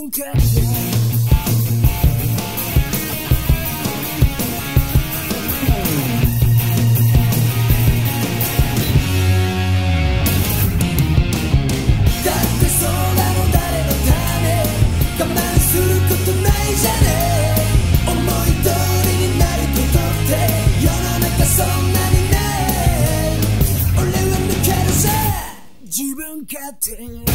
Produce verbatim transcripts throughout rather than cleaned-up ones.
分勝手自分勝手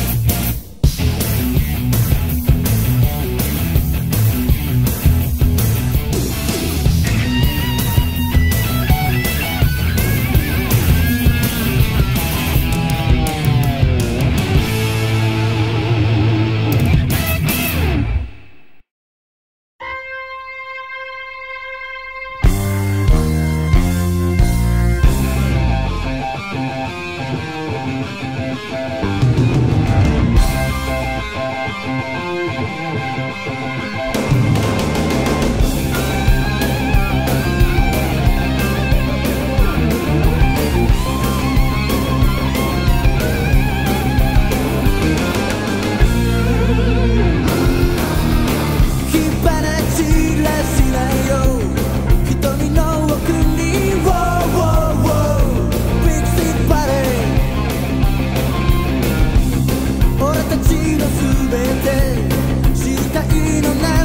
死体の中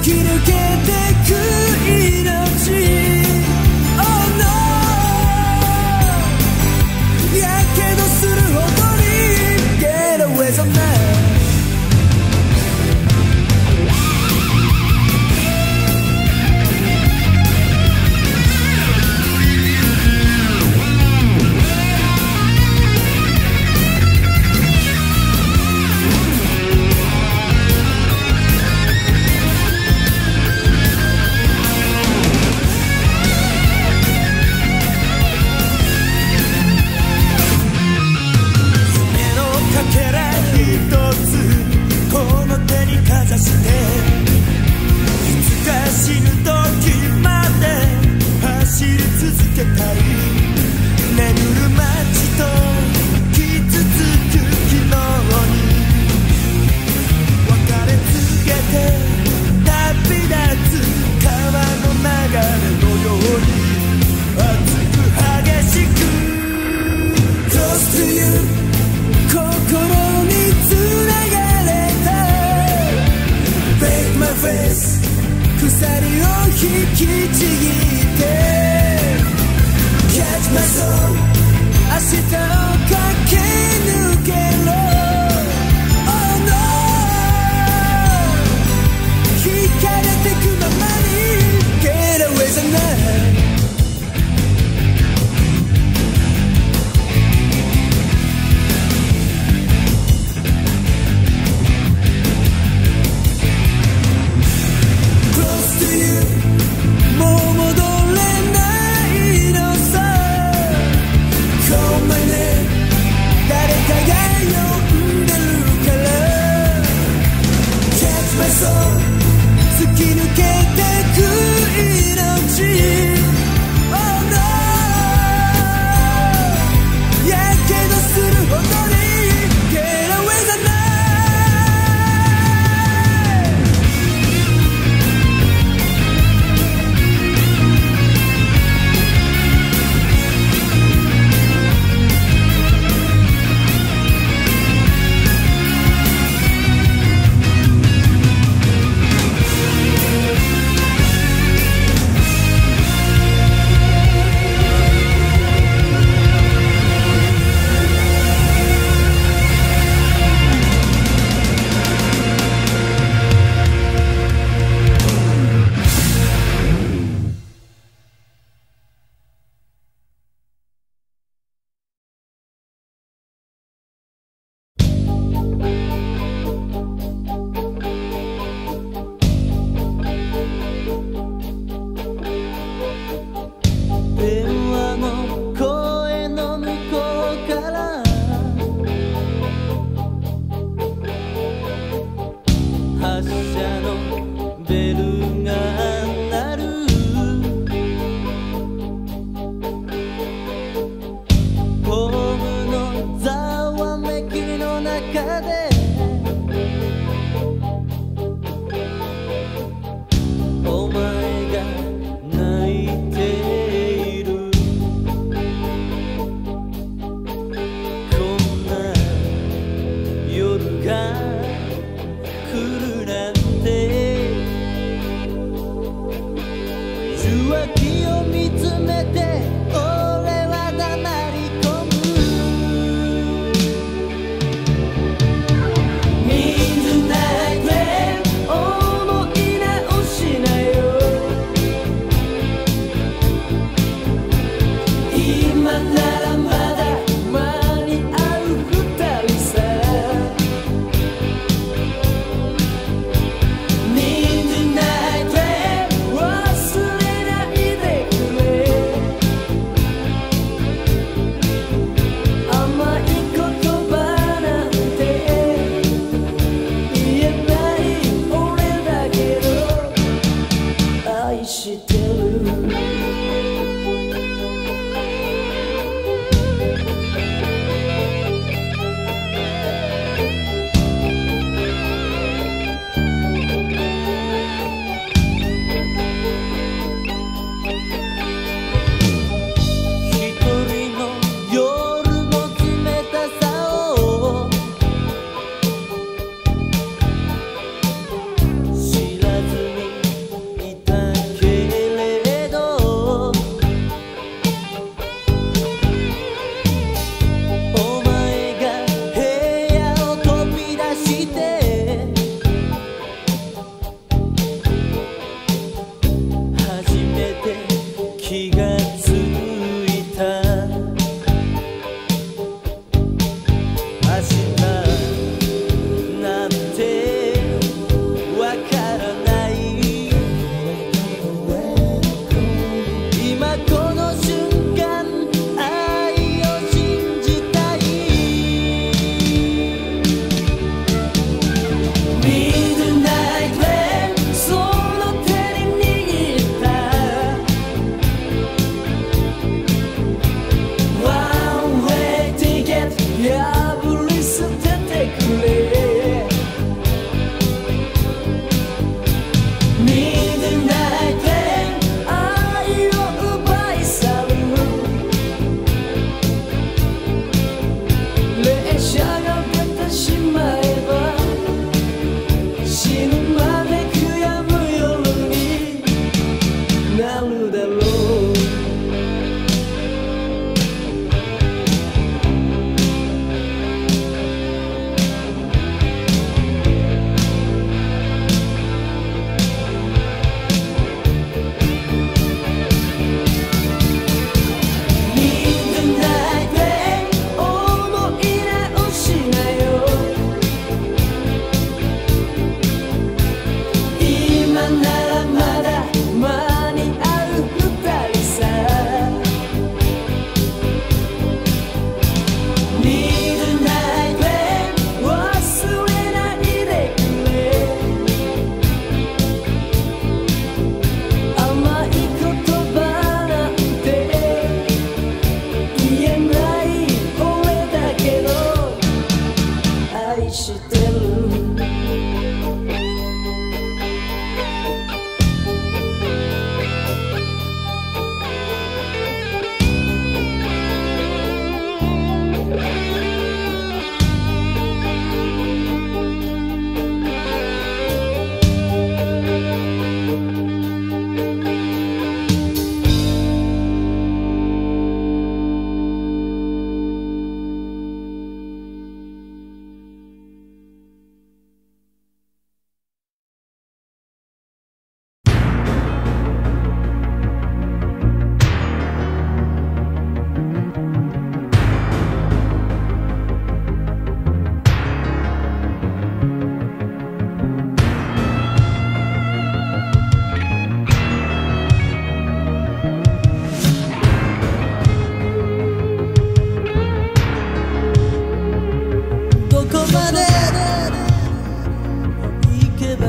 き抜けてく命 Oh no やけどするほどに Get away from me鎖を引きちぎって Catch my soul 明日を駆け抜けろ Oh no 惹かれてくままに Get away じゃない突き抜けてく命 Oh no やけどするほどに Get away じゃない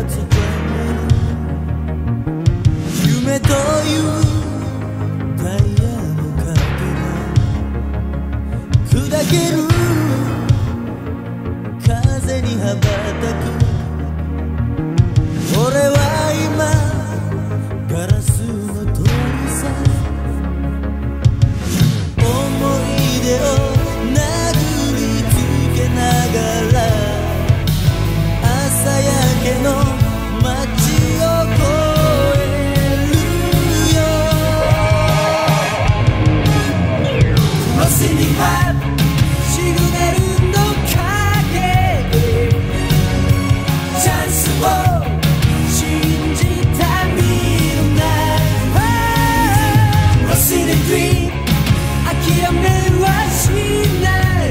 夢というタイヤの影が砕ける風に羽ばたく俺は今ガラスの通りさ思い出を殴りつけながら朝焼けの街を越えるよ Crossing the path シグナルの影でチャンスを信じた未来 Crossing the dream 諦めはしない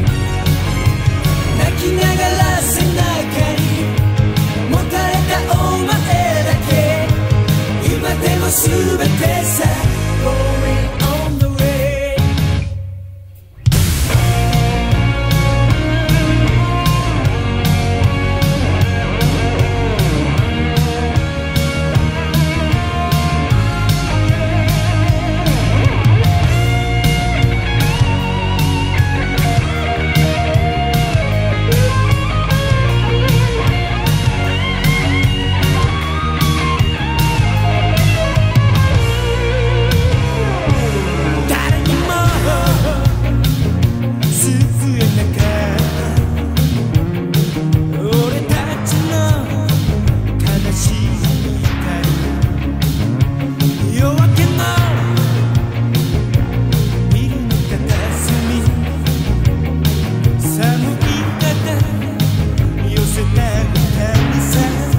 泣きながら背中に持たれたお前だけ今でも全てさ Going on the way 誰にも救えなかった俺たちの悲しい光夜明けのビルの片隅寒い肩寄せたみたいさ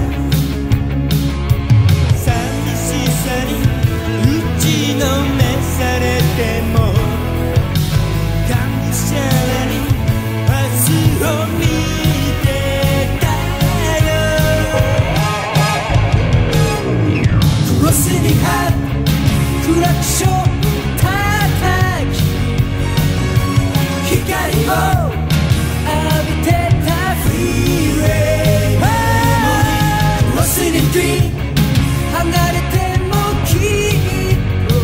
寂しさに打ちのめされてもがむしゃらに明日を見てたよ Crossing the path クラクション叩き光を浴びてたフリーウェイ Crossing the dream 離れてもきっと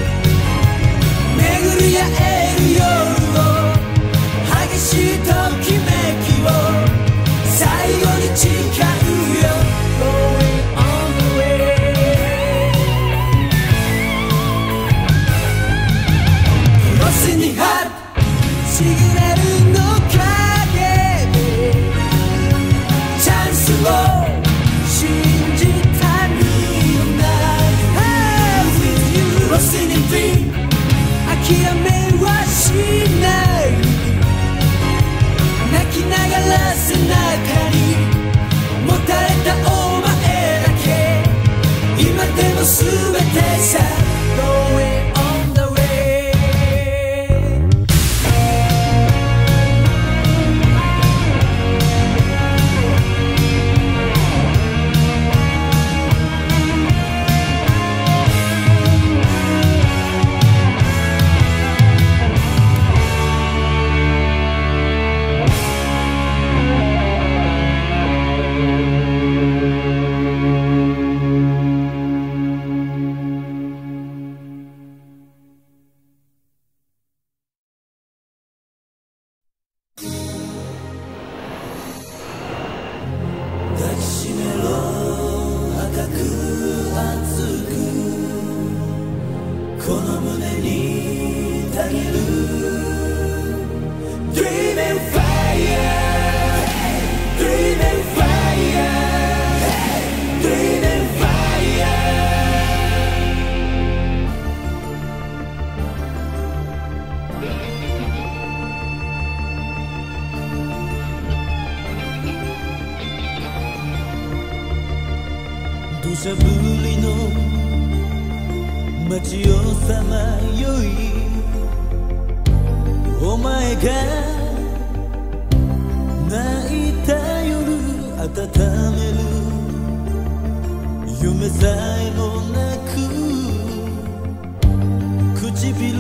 巡り合える夜を激しいときめきを最後に誓うよ Going on the way Crossing the heart シグナルの影でチャンスを信じた未来 With you Crossing the dream 諦めはしない泣きながら背中に持たれたお前だけ今でも全てさ Going on the way 抱きしめろ赤く熱くこの胸にたぎる Dreaming fire Dreaming fire Dreaming fire 土砂降りの街をさまよいお前が泣いた夜温める夢さえもなく唇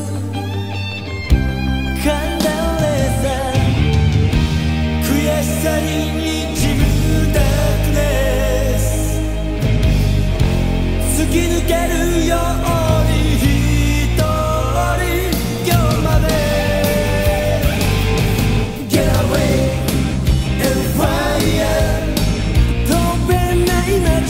噛んだれさ悔しさににじむダークネス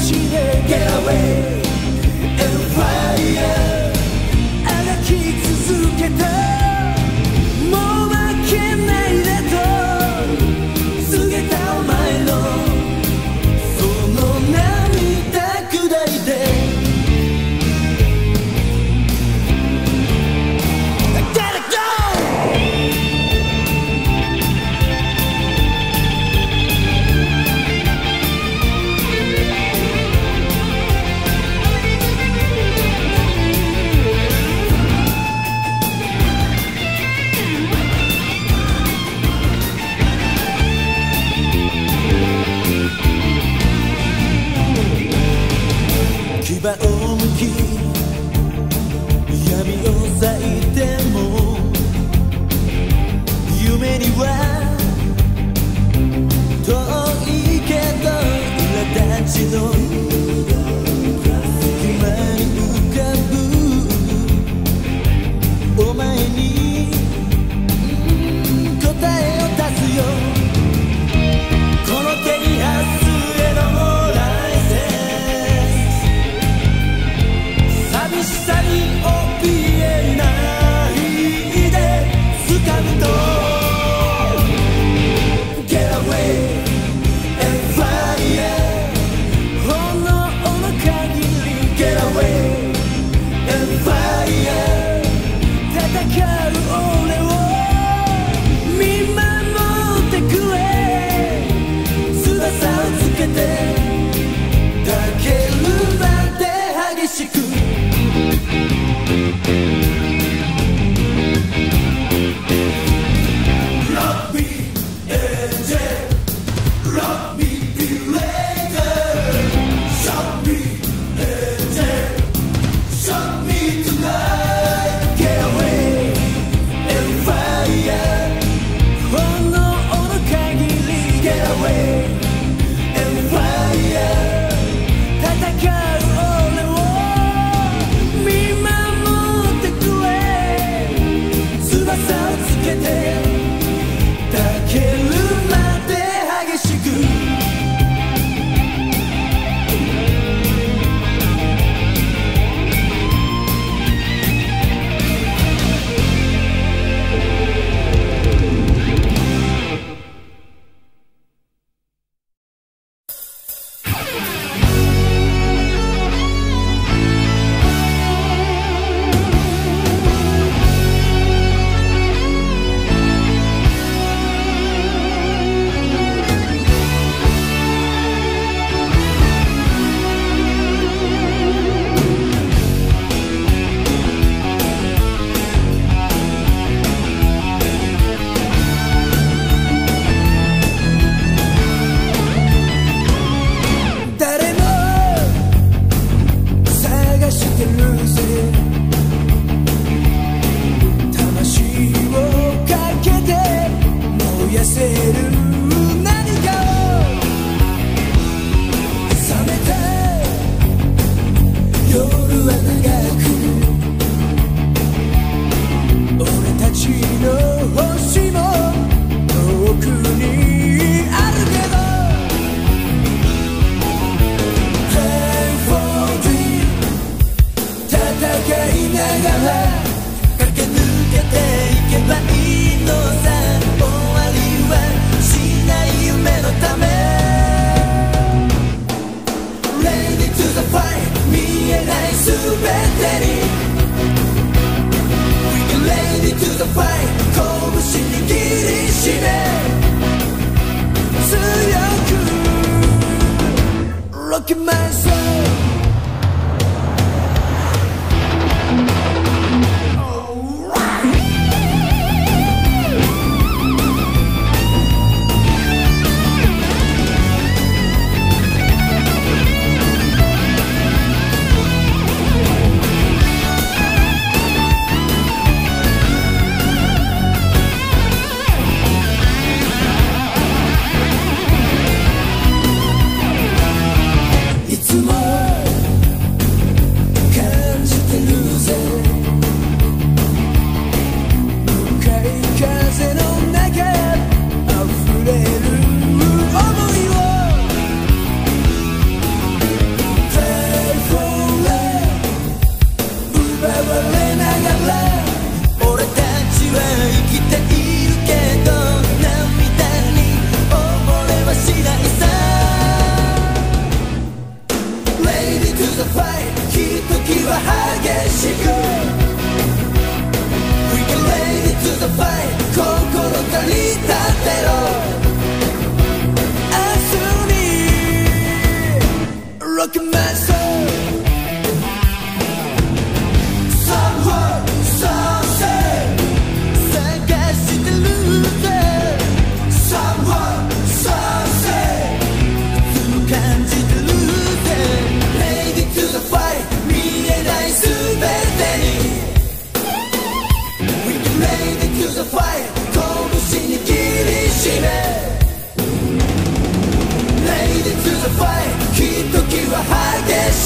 しで Get away and fire あがき続けたもう負けないでと告げたお前のその涙下りで牙をむき闇を裂いても夢には遠いけど苛立ちの隙間に浮かぶお前に答えを出すよこの手に発すれの寂しさに怯えないで掴むと Get away and fire 炎の限り Get away and fire 戦う俺を見守ってくれ翼をつけて抱けるまで激しくRock me, angel. Rock me, later. Shock me, angel. Shock me tonight. Get away and fire. 炎の限り Get away and fire. 戦う俺を見守ってくれ翼をつけて抱けるまで激しくは激しく We can lay it to the fight 心から立ってろ明日に Rock my soul Someone, some say 探してるぜ Someone, some say いつも感じてるぜ Lady to the fight 見えないすべてに We can lady to the fight 拳に握りしめ Lady to the fight ひときわ激しい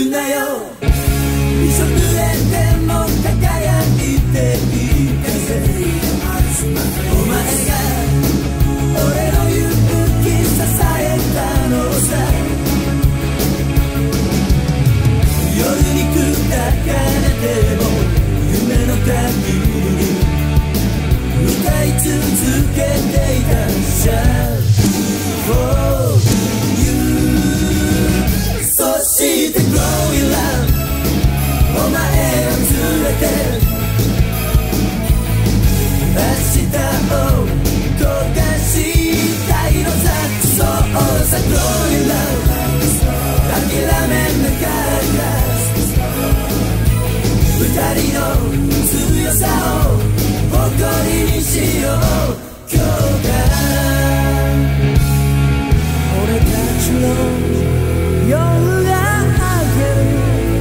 くなよびしょ濡れても輝いていたぜお前が俺の勇気支えたのさ夜に砕かれても夢のたびに歌い続けていたさ For you そして Growing Love お前を連れて明日を焦がしたいのさそうさ Growing Love 諦めながら二人の強さを誇りにしよう今日が俺たちの夜が明ける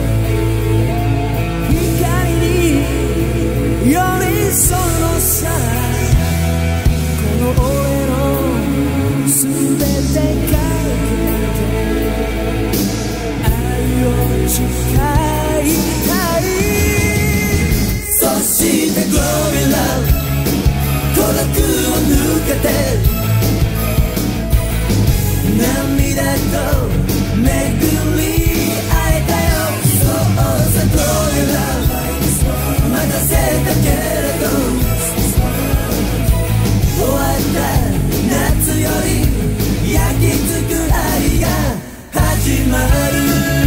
光に寄り添うのさこの俺の全てかけて愛を誓いたいそして Growing Love 孤独を抜けて涙と巡り会えたよそうさ Growing Love 待たせたけれど終わった夏より焼き付く愛が始まる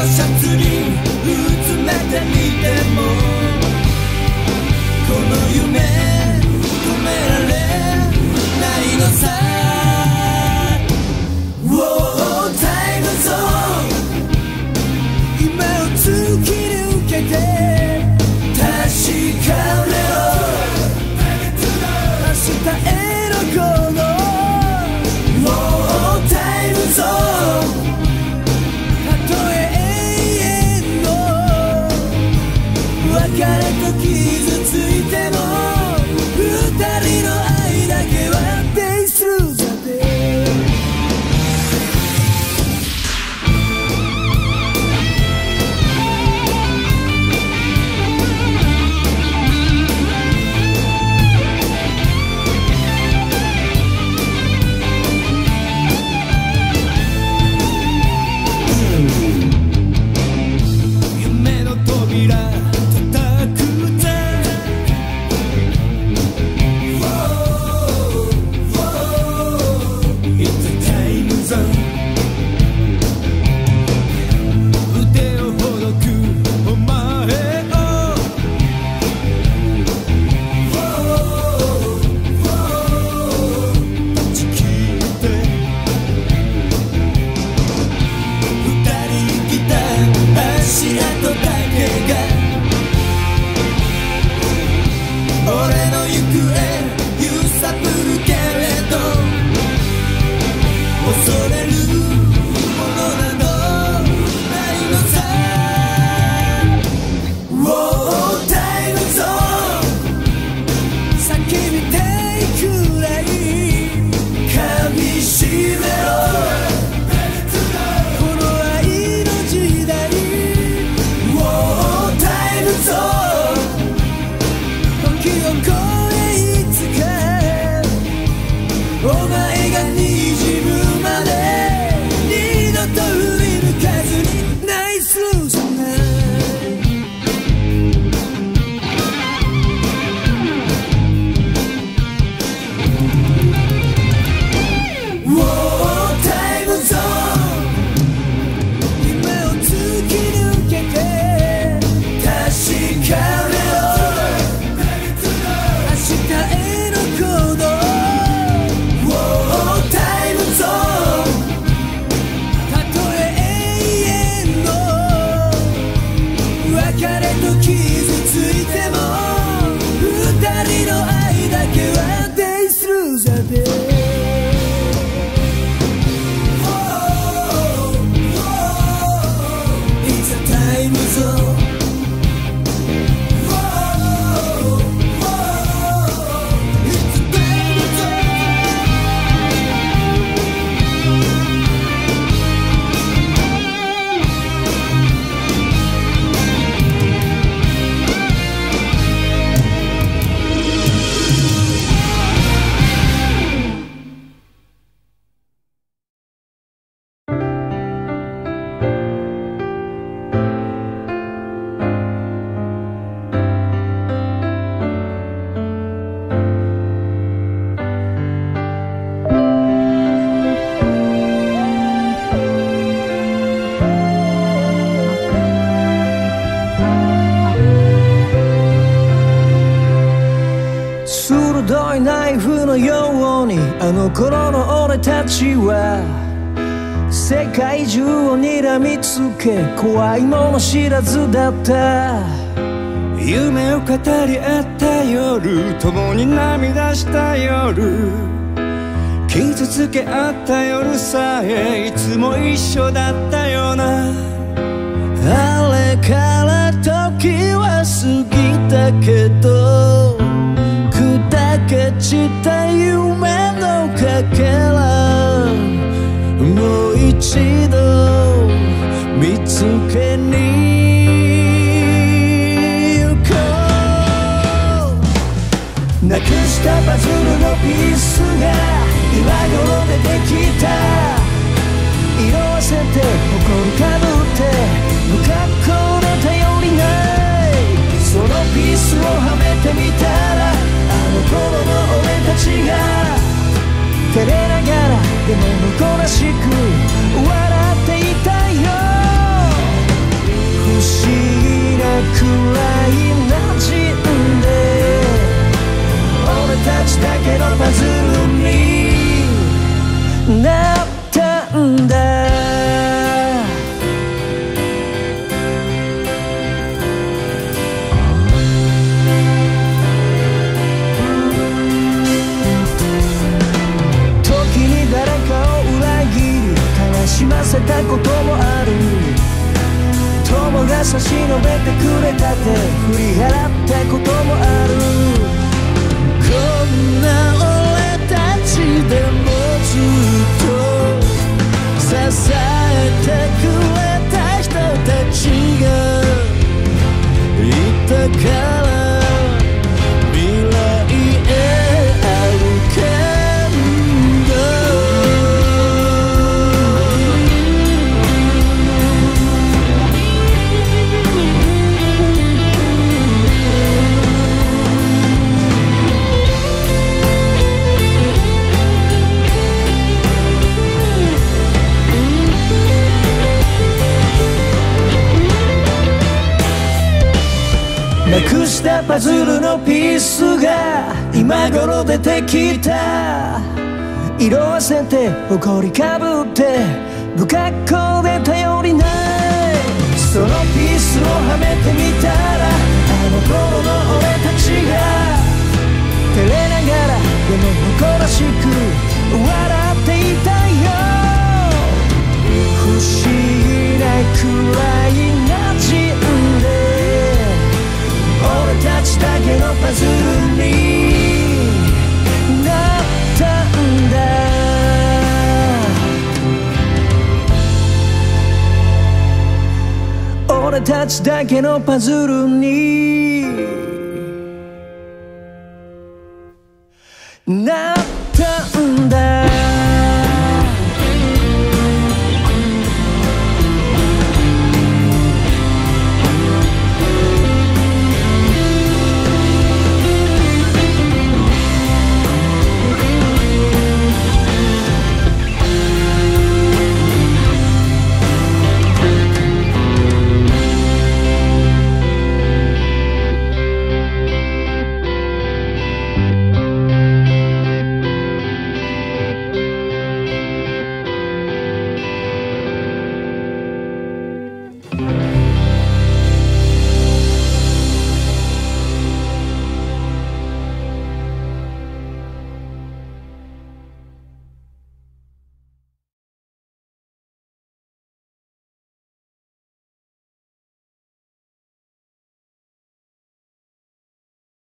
シャツにうつめてみてもこの夢止められないのさ。 Wow, time zone 今を突き抜けて確かめろ明日へのこの Wow, time zone たとえ永遠の別れと傷ついても二人の愛だけは Days through the day。 夢の扉叩くぜ It's a time zone 腕をほどくお前を断ち切って二人生きた足跡だけが俺の行方揺さぶるけれど恐れるものなどないのさ。 Wow, time zone 叫びたいくらい噛みしめろこの愛の時代 Wow, time zone 時を超えいつかお前が滲むまで二度と振り向かずにナイスルーじゃない。 Wow, time zone 夢を突き抜けて確かめろ明日への行動 Wow, time zone たとえ永遠の別れと傷ついても二人の愛だけは Days through the day。 It's a time zone。 It's a time zone。 鋭いナイフのようにあの頃の俺たちは世界中を睨みつけ怖いもの知らずだった。夢を語り合った夜共に涙した夜傷つけ合った夜さえいつも一緒だったよな。あれから時は過ぎたけど砕け散った夢のかけらもう一度見つけに行こう。なくしたパズルのピースが今頃出てきた。色あせて誇りかぶって無格好で頼りないそのピースをはめてみたらあの頃の俺たちが照れながらでも誇らしく笑っていたよ。 が差し伸べてくれたって振り払ったこともある。こんな俺たちでもずっと支えてくれた人たちがいたから未来へ歩けんだ。なくしたパズルのピースが今頃出てきた。色あせて埃かぶって不格好で頼りない。そのピースをはめてみたらあの頃の俺たちが照れながらでも誇らしく笑っていたよ。不思議なくらい馴染んで俺たちだけのパズルになったんだ。俺たちだけのパズルになったんだ。